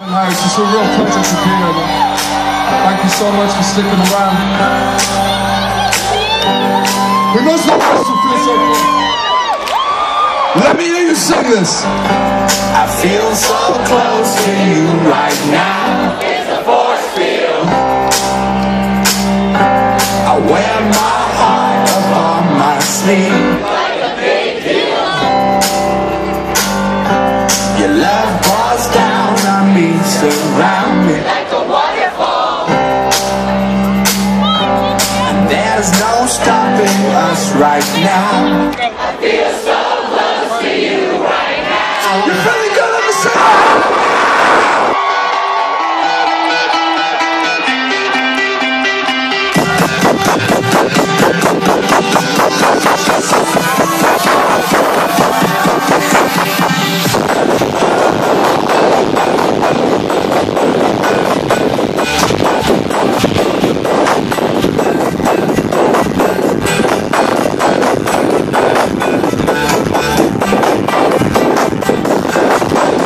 No, it's just a real pleasure to be here. Thank you so much for sticking around. We must not feel so good. Let me hear you sing this. I feel so close to you right now. It's a force field. I wear my heart upon my sleeve like a big deal. Your love pours down on me, surround me like a waterfall. And there's no stopping us right now. I feel so close to you right now. You're feeling good on the side.